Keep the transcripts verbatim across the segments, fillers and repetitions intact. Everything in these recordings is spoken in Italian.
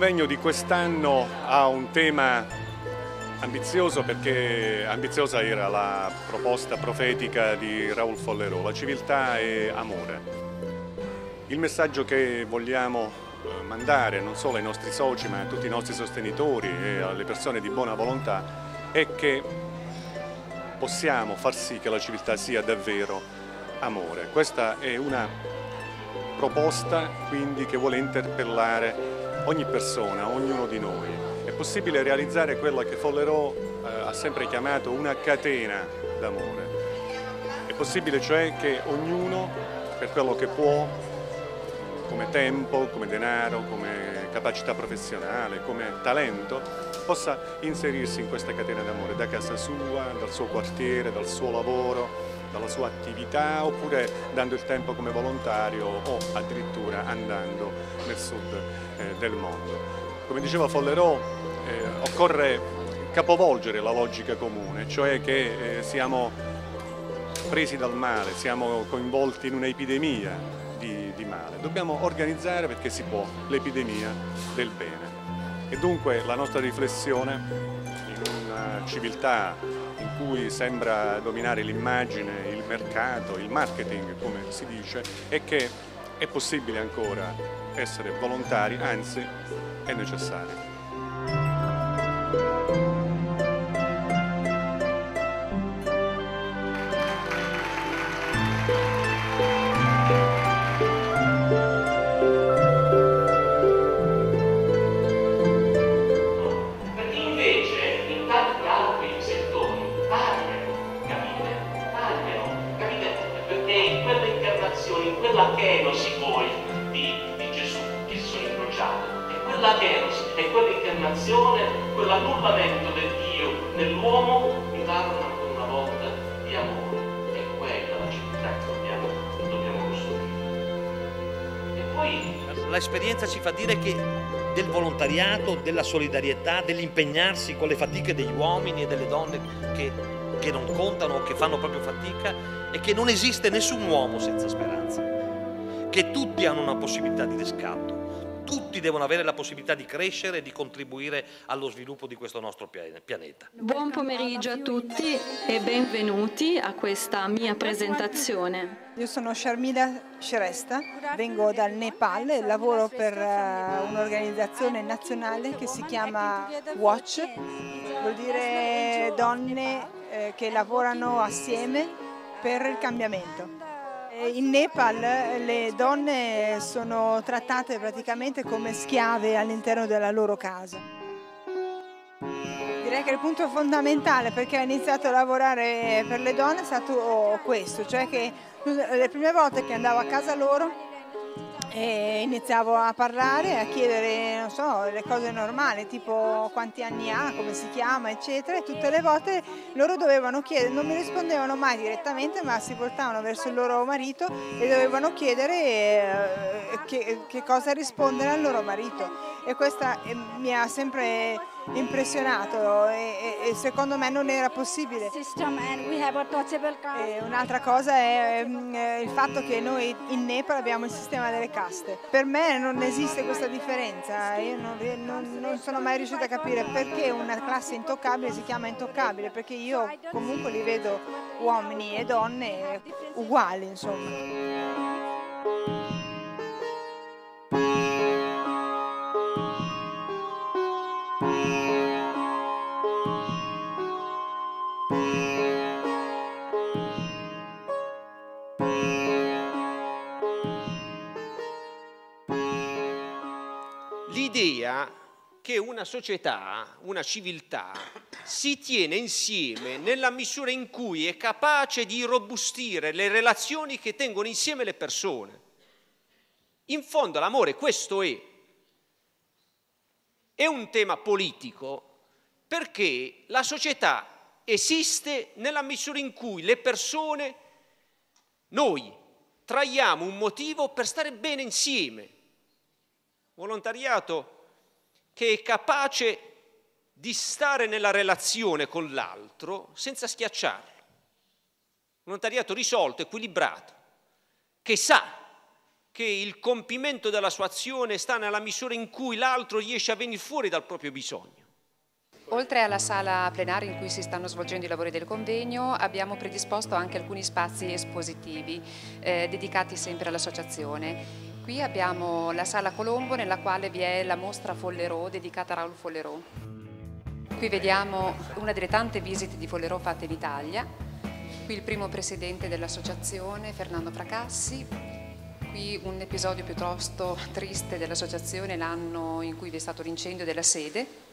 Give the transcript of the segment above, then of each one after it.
convegno di quest'anno ha un tema ambizioso, perché ambiziosa era la proposta profetica di Raoul Follereau: la civiltà e amore. Il messaggio che vogliamo mandare non solo ai nostri soci ma a tutti i nostri sostenitori e alle persone di buona volontà è che possiamo far sì che la civiltà sia davvero amore. Questa è una proposta quindi che vuole interpellare ogni persona, ognuno di noi. È possibile realizzare quella che Follereau eh, ha sempre chiamato una catena d'amore. È possibile cioè che ognuno, per quello che può, come tempo, come denaro, come capacità professionale, come talento, possa inserirsi in questa catena d'amore, da casa sua, dal suo quartiere, dal suo lavoro, dalla sua attività, oppure dando il tempo come volontario o addirittura andando nel sud eh, del mondo. Come diceva Follereau, eh, occorre capovolgere la logica comune, cioè che eh, siamo presi dal male, siamo coinvolti in un'epidemia di, di male. Dobbiamo organizzare, perché si può, l'epidemia del bene. E dunque la nostra riflessione, in una civiltà in cui sembra dominare l'immagine, il mercato, il marketing, come si dice, è che è possibile ancora essere volontari, anzi è necessario. In quella kenosi poi di, di Gesù che si sono incrociati, e quella kenosi è quell'incarnazione, quell'annullamento del Dio nell'uomo, mi parla ancora una volta di amore. È quella la civiltà che dobbiamo, che dobbiamo costruire. E poi l'esperienza ci fa dire che del volontariato, della solidarietà, dell'impegnarsi con le fatiche degli uomini e delle donne che, che non contano, che fanno proprio fatica, e che non esiste nessun uomo senza speranza, che tutti hanno una possibilità di riscatto, tutti devono avere la possibilità di crescere e di contribuire allo sviluppo di questo nostro pianeta. Buon pomeriggio a tutti e benvenuti a questa mia presentazione. Io sono Sharmila Shrestha, vengo dal Nepal e lavoro per uh, un'organizzazione nazionale che si chiama Watch, vuol dire donne eh, che lavorano assieme per il cambiamento. In Nepal le donne sono trattate praticamente come schiave all'interno della loro casa. Direi che il punto fondamentale perché ho iniziato a lavorare per le donne è stato questo, cioè che le prime volte che andavo a casa loro e iniziavo a parlare, a chiedere, non so, le cose normali, tipo quanti anni ha, come si chiama, eccetera, e tutte le volte loro dovevano chiedere, non mi rispondevano mai direttamente, ma si voltavano verso il loro marito e dovevano chiedere eh, che, che cosa rispondere al loro marito. E questa eh, mi ha sempre impressionato e, e, e secondo me non era possibile. Un'altra cosa è eh, il fatto che noi in Nepal abbiamo il sistema delle caste. Per me non esiste questa differenza, io non, non, non sono mai riuscita a capire perché una classe intoccabile si chiama intoccabile, perché io comunque li vedo uomini e donne uguali, insomma. L'idea che una società, una civiltà, si tiene insieme nella misura in cui è capace di irrobustire le relazioni che tengono insieme le persone. In fondo l'amore questo è. È un tema politico perché la società esiste nella misura in cui le persone, noi, traiamo un motivo per stare bene insieme. Volontariato che è capace di stare nella relazione con l'altro senza schiacciarlo. Volontariato risolto, equilibrato, che sa che il compimento della sua azione sta nella misura in cui l'altro riesce a venire fuori dal proprio bisogno. Oltre alla sala plenaria in cui si stanno svolgendo i lavori del convegno, abbiamo predisposto anche alcuni spazi espositivi eh, dedicati sempre all'associazione. Qui abbiamo la sala Colombo, nella quale vi è la mostra Follerò dedicata a Raoul Follerò. Qui vediamo una delle tante visite di Follerò fatte in Italia. Qui il primo presidente dell'associazione, Fernando Fracassi. Qui un episodio piuttosto triste dell'associazione, l'anno in cui vi è stato l'incendio della sede.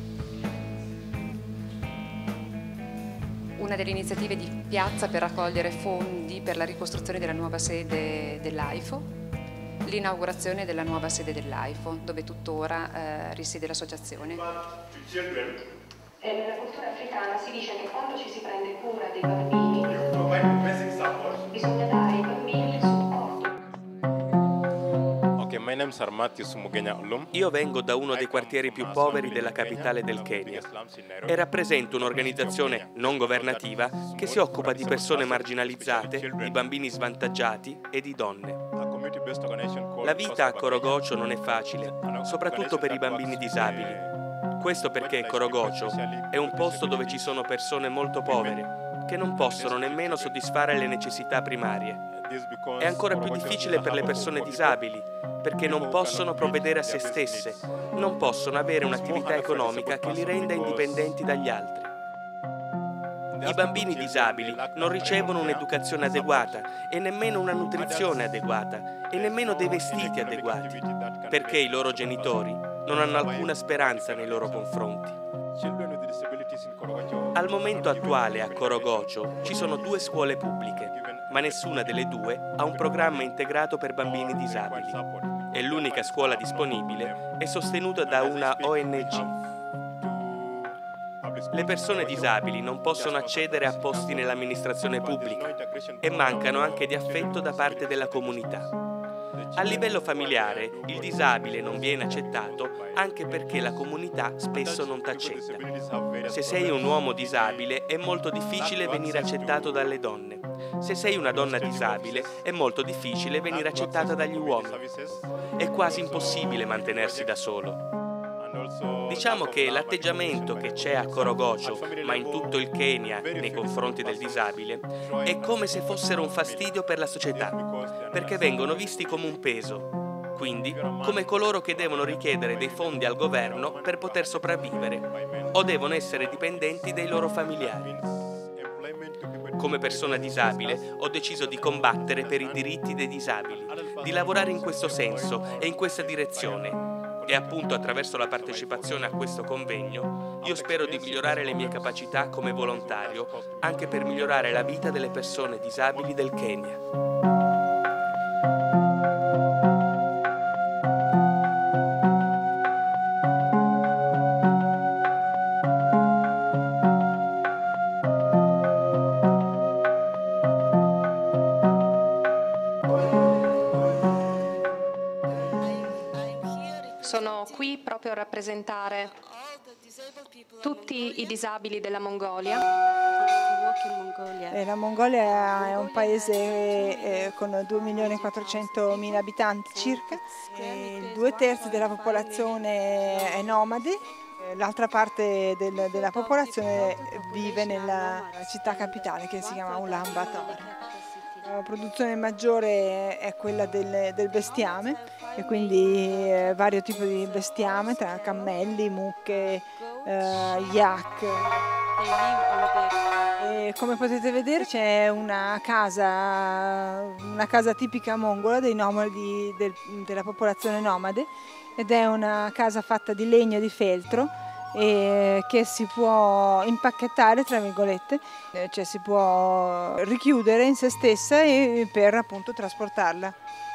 Una delle iniziative di piazza per raccogliere fondi per la ricostruzione della nuova sede dell'AIFO, l'inaugurazione della nuova sede dell'AIFO, dove tuttora eh, risiede l'associazione. Nella cultura africana si dice che quando ci si prende cura dei bambini, bisogna dare ai bambini il supporto. Io vengo da uno dei quartieri più poveri della capitale del Kenya e rappresento un'organizzazione non governativa che si occupa di persone marginalizzate, di bambini svantaggiati e di donne. La vita a Korogocho non è facile, soprattutto per i bambini disabili. Questo perché Korogocho è un posto dove ci sono persone molto povere che non possono nemmeno soddisfare le necessità primarie. È ancora più difficile per le persone disabili, perché non possono provvedere a se stesse, non possono avere un'attività economica che li renda indipendenti dagli altri. I bambini disabili non ricevono un'educazione adeguata e nemmeno una nutrizione adeguata e nemmeno dei vestiti adeguati, perché i loro genitori non hanno alcuna speranza nei loro confronti. Al momento attuale a Korogocho ci sono due scuole pubbliche, ma nessuna delle due ha un programma integrato per bambini disabili e l'unica scuola disponibile è sostenuta da una O N G. Le persone disabili non possono accedere a posti nell'amministrazione pubblica e mancano anche di affetto da parte della comunità. A livello familiare, il disabile non viene accettato anche perché la comunità spesso non t'accetta. Se sei un uomo disabile, è molto difficile venire accettato dalle donne. Se sei una donna disabile, è molto difficile venire accettata dagli uomini. È quasi impossibile mantenersi da solo. Diciamo che l'atteggiamento che c'è a Korogocho, ma in tutto il Kenya, nei confronti del disabile, è come se fossero un fastidio per la società, perché vengono visti come un peso, quindi come coloro che devono richiedere dei fondi al governo per poter sopravvivere, o devono essere dipendenti dai loro familiari. Come persona disabile ho deciso di combattere per i diritti dei disabili, di lavorare in questo senso e in questa direzione. E appunto attraverso la partecipazione a questo convegno io spero di migliorare le mie capacità come volontario anche per migliorare la vita delle persone disabili del Kenya. Sono qui proprio a rappresentare tutti i disabili della Mongolia. Eh, la Mongolia è un paese eh, con due milioni e quattrocentomila abitanti circa, e due terzi della popolazione è nomade, l'altra parte del, della popolazione vive nella città capitale che si chiama Ulaanbaatar. La produzione maggiore è quella del, del bestiame e quindi eh, vario tipo di bestiame tra cammelli, mucche, eh, yak. E come potete vedere c'è una casa, una casa tipica mongola dei nomadi, del, della popolazione nomade, ed è una casa fatta di legno e di feltro e che si può impacchettare, tra virgolette, cioè si può richiudere in se stessa e per appunto trasportarla.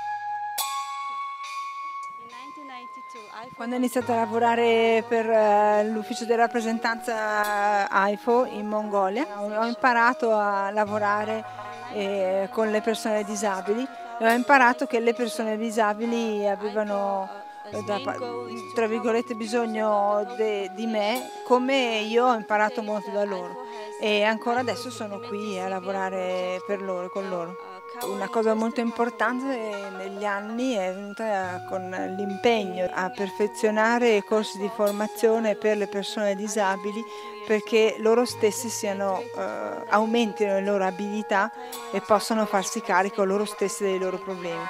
Quando ho iniziato a lavorare per l'ufficio della rappresentanza AIFO in Mongolia, ho imparato a lavorare eh, con le persone disabili e ho imparato che le persone disabili avevano da, tra virgolette, bisogno de, di me, come io ho imparato molto da loro e ancora adesso sono qui a lavorare per loro, con loro. Una cosa molto importante negli anni è venuta con l'impegno a perfezionare i corsi di formazione per le persone disabili, perché loro stessi siano, eh, aumentino le loro abilità e possano farsi carico loro stessi dei loro problemi.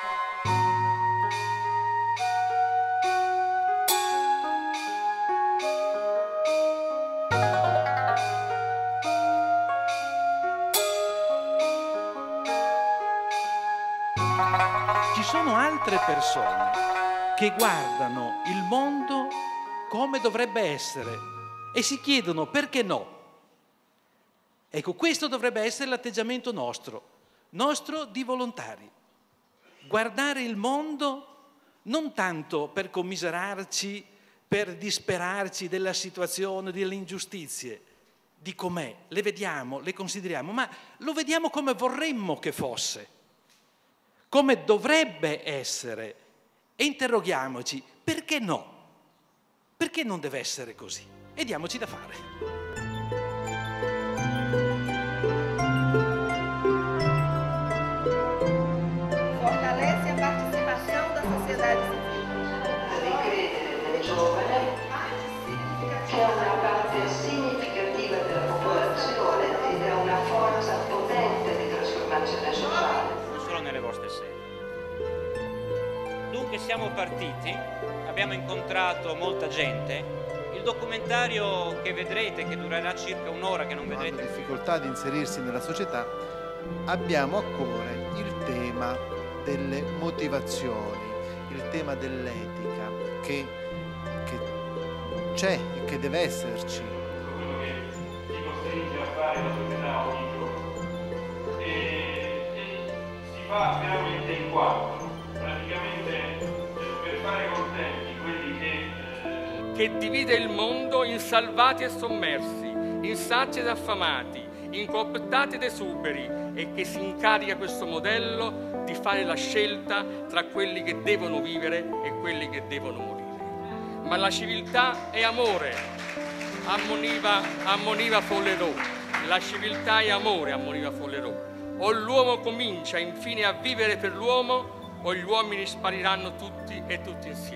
Ci sono altre persone che guardano il mondo come dovrebbe essere e si chiedono perché no. Ecco, questo dovrebbe essere l'atteggiamento nostro, nostro di volontari. Guardare il mondo non tanto per commiserarci, per disperarci della situazione, delle ingiustizie, di com'è, le vediamo, le consideriamo, ma lo vediamo come vorremmo che fosse, come dovrebbe essere, e interroghiamoci perché no? Perché non deve essere così? E diamoci da fare. Fortalece a participação da sociedade civil. Ricredere nel giovane, che è una parte significativa della popolazione ed è una forza potente di trasformazione sociale. Non solo nelle vostre sedi. Dunque siamo partiti, abbiamo incontrato molta gente. Il documentario che vedrete, che durerà circa un'ora, che non vedrete... Hanno difficoltà di inserirsi nella società, abbiamo a cuore il tema delle motivazioni, il tema dell'etica che, che c'è e che deve esserci. Quello che si costringe a fare la società ogni giorno. E, e si fa veramente in quattro, praticamente per fare contenti quelli che... che divide il mondo in salvati e sommersi, in sacci ed affamati, in cooptati ed esuberi, e che si incarica questo modello di fare la scelta tra quelli che devono vivere e quelli che devono morire. Ma la civiltà è amore, ammoniva, ammoniva Follereau. La civiltà è amore, ammoniva Follereau. O l'uomo comincia infine a vivere per l'uomo, o gli uomini spariranno tutti e tutti insieme.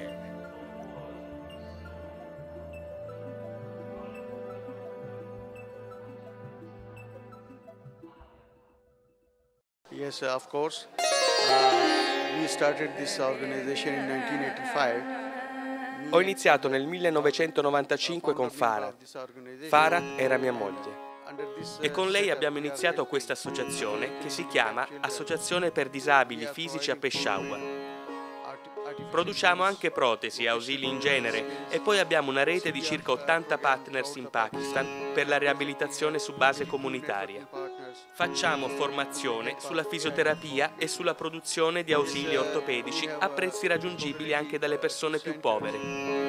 Yes, of course. Uh, we started this organization in nineteen eighty-five. Ho iniziato nel millenovecentonovantacinque con Farah. Farah era mia moglie. E con lei abbiamo iniziato questa associazione che si chiama Associazione per Disabili Fisici a Peshawar. Produciamo anche protesi e ausili in genere e poi abbiamo una rete di circa ottanta partners in Pakistan per la riabilitazione su base comunitaria. Facciamo formazione sulla fisioterapia e sulla produzione di ausili ortopedici a prezzi raggiungibili anche dalle persone più povere.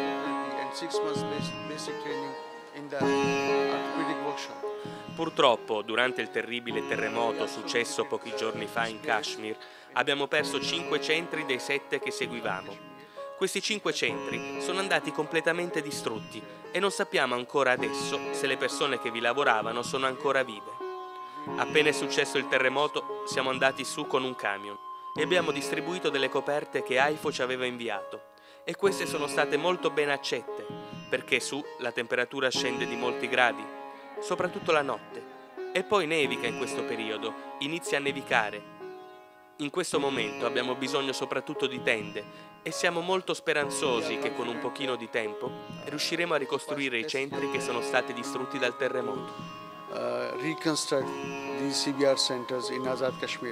Purtroppo, durante il terribile terremoto successo pochi giorni fa in Kashmir, abbiamo perso cinque centri dei sette che seguivamo. Questi cinque centri sono andati completamente distrutti e non sappiamo ancora adesso se le persone che vi lavoravano sono ancora vive. Appena è successo il terremoto, siamo andati su con un camion e abbiamo distribuito delle coperte che AIFO ci aveva inviato. E queste sono state molto ben accette, perché su la temperatura scende di molti gradi, soprattutto la notte. E poi nevica in questo periodo, inizia a nevicare. In questo momento abbiamo bisogno soprattutto di tende e siamo molto speranzosi che con un pochino di tempo riusciremo a ricostruire i centri che sono stati distrutti dal terremoto. Uh, reconstruct these C B R centers in Azad Kashmir.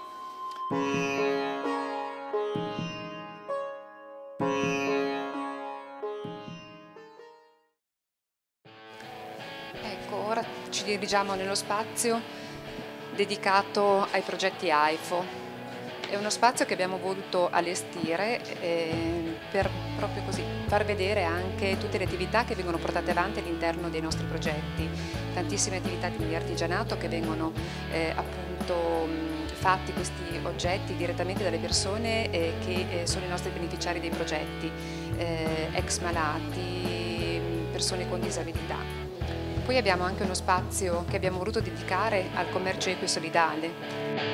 Ecco, ora ci dirigiamo nello spazio dedicato ai progetti AIFO. È uno spazio che abbiamo voluto allestire eh, per proprio così far vedere anche tutte le attività che vengono portate avanti all'interno dei nostri progetti, tantissime attività di artigianato che vengono eh, appunto fatti questi oggetti direttamente dalle persone eh, che eh, sono i nostri beneficiari dei progetti, eh, ex malati, persone con disabilità. Poi abbiamo anche uno spazio che abbiamo voluto dedicare al commercio equo e solidale.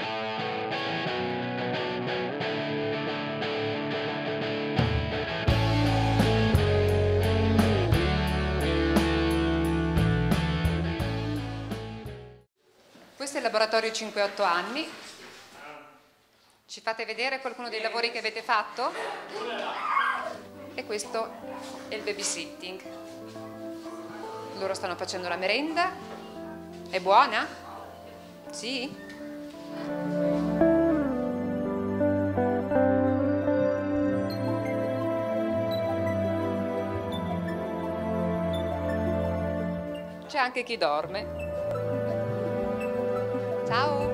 Questo è il laboratorio cinque otto anni. Ci fate vedere qualcuno dei lavori che avete fatto? E questo è il babysitting. Loro stanno facendo la merenda. È buona? Sì? C'è anche chi dorme. Ciao!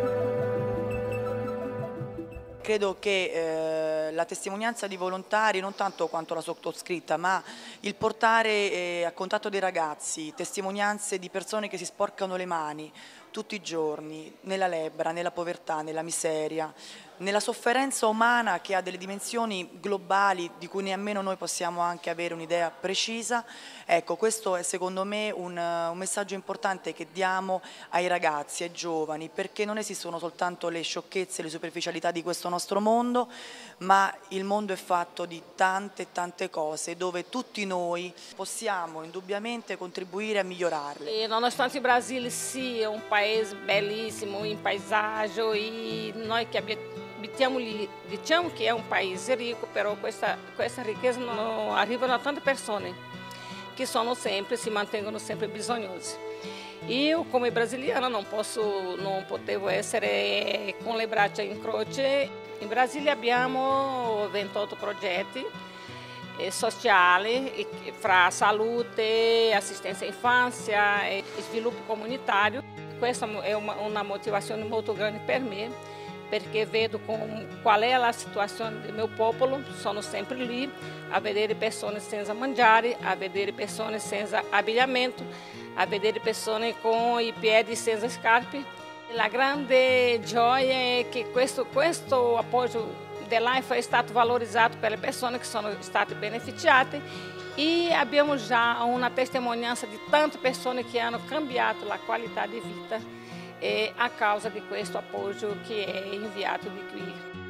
Credo che eh, la testimonianza di volontari, non tanto quanto la sottoscritta, ma il portare eh, a contatto dei ragazzi testimonianze di persone che si sporcano le mani tutti i giorni, nella lebbra, nella povertà, nella miseria, nella sofferenza umana che ha delle dimensioni globali di cui nemmeno noi possiamo anche avere un'idea precisa. Ecco, questo è secondo me un, un messaggio importante che diamo ai ragazzi, ai giovani, perché non esistono soltanto le sciocchezze, le superficialità di questo nostro mondo, ma il mondo è fatto di tante tante cose dove tutti noi possiamo indubbiamente contribuire a migliorarle. E nonostante il Brasile sia un paese bellissimo in paesaggio e noi che abbiamo Diciamo, diciamo che è un paese ricco, però questa, questa ricchezza non arriva a tante persone che sono sempre, si mantengono sempre bisognose. Io come brasiliana non posso, non potevo essere con le braccia in croce. In Brasile abbiamo ventotto progetti eh, sociali fra salute, assistenza à infanzia e sviluppo comunitario. Questa è una, una motivazione molto grande per me, perché vedo com, qual è la situazione del mio popolo, sono sempre lì a vedere persone senza mangiare, a vedere persone senza abbigliamento, a vedere persone con i piedi senza scarpe. La grande gioia è che questo, questo appoggio dell'A I F A è stato valorizzato per le persone che sono state beneficiate e abbiamo già una testimonianza di tante persone che hanno cambiato la qualità di vita e a causa di questo appoggio che è inviato di qui.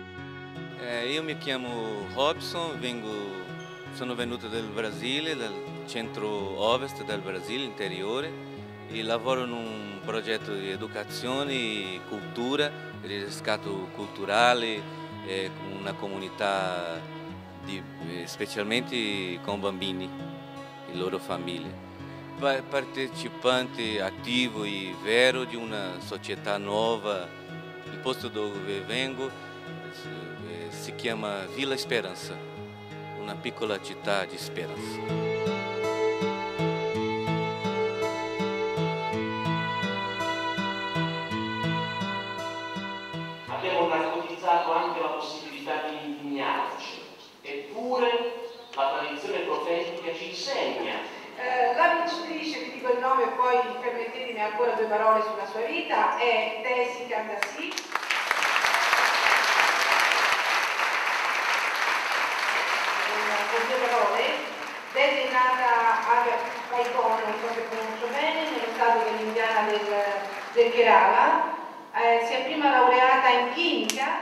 Eh, io mi chiamo Robson, vengo, sono venuto dal Brasile, dal centro-ovest del Brasile, interiore, e lavoro in un progetto di educazione e cultura, di riscatto culturale, eh, con una comunità di, specialmente con bambini e loro famiglie. Partecipante attivo e vero di una società nuova. Il posto dove vengo si chiama Villa Esperança, una piccola città di speranza. Abbiamo narcotizzato anche la possibilità di indignarci, eppure la tradizione profetica ci insegna. Eh, la vincitrice, vi dico il nome e poi permettetemi ancora due parole sulla sua vita, è Daisy Candassi. Con due parole, Daisy è nata a Paicone, non so se pronuncio bene, nello stato dell'Indiana del, del Kerala, eh, si è prima laureata in chimica.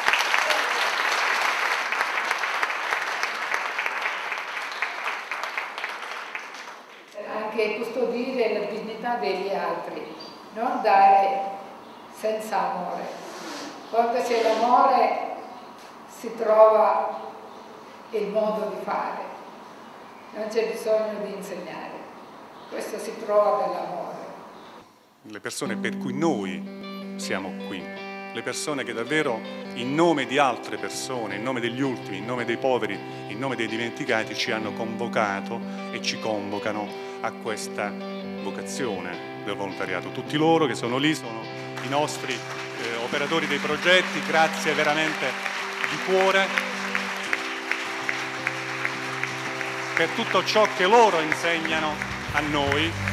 Anche custodire la dignità degli altri, non dare senza amore. Quando c'è l'amore si trova il modo di fare, non c'è bisogno di insegnare, questo si trova dall'amore. Le persone per cui noi siamo qui, le persone che davvero in nome di altre persone, in nome degli ultimi, in nome dei poveri, in nome dei dimenticati ci hanno convocato e ci convocano a questa vocazione del volontariato. Tutti loro che sono lì sono i nostri eh, operatori dei progetti, grazie veramente di cuore per tutto ciò che loro insegnano a noi